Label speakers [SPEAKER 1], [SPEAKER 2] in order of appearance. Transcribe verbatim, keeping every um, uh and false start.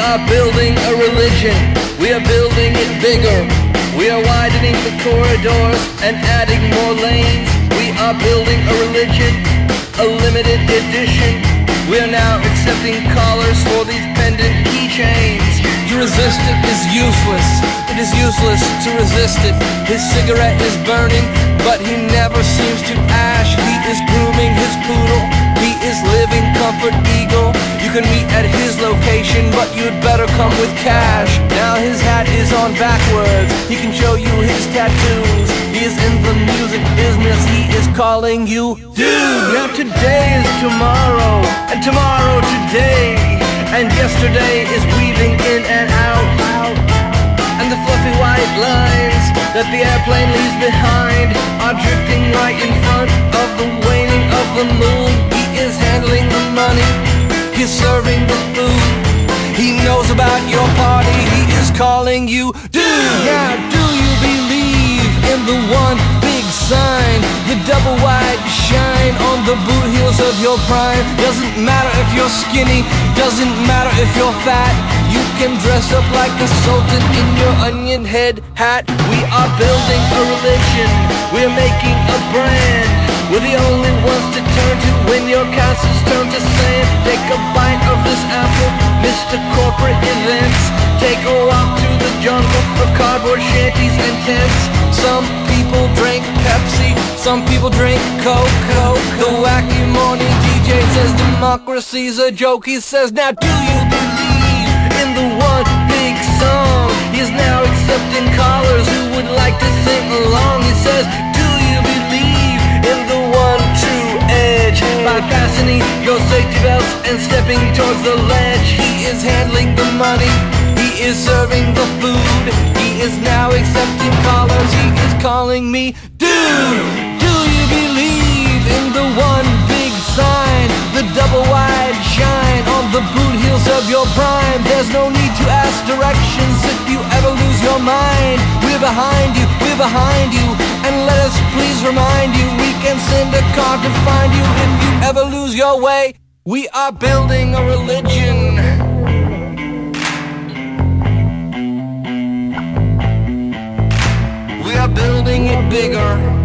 [SPEAKER 1] are building a religion. We are building it bigger. We are widening the corridors and adding more lanes. We are building a religion, a limited edition. We are now accepting callers for these pendant keychains. To resist it is useless. It is useless to resist it. His cigarette is burning, but he never seems to ash. He is grooming his poodle. He is living comfort eagle. You can meet at his location, but you'd better come with cash. Now his hat is on backwards. He can show you his tattoos. He is in the music business. He is calling you dude. Now today is tomorrow, and tomorrow today, and yesterday is weaving in and out. And the fluffy white lines that the airplane leaves behind are drifting right in front of the waning of the moon. He is handling the money. He's serving the food. He knows about your party. He is calling you dude. Now do you believe in the one big sign, the double wide shine on the boot heels of your prime? Doesn't matter if you're skinny, doesn't matter if you're fat. You can dress up like a sultan in your onion head hat. We are building a religion. We're making a brand. We're the only ones to turn to when your castles turn to sand. Take a bite of this apple, Mister Corporate Events. Take a walk through the jungle of cardboard shanties and tents. Some people drink Pepsi, some people drink Coke. The wacky morning D J says democracy's a joke. He says, now do you believe in the one big song? He is now accepting callers who would like to sing along. He says, do you believe in the one true edge? By fastening your safety belts and stepping towards the ledge. He is handling the money. He is serving the food. He is now accepting callers. He is calling me dude. Do you believe in the one big sign, the double wide shine on the boot heels of your prime? There's no need to ask directions if you ever lose your mind. We're behind you, we're behind you, and let us please remind you, we can send a car to find you if you ever lose your way. We are building a religion. We are building it bigger.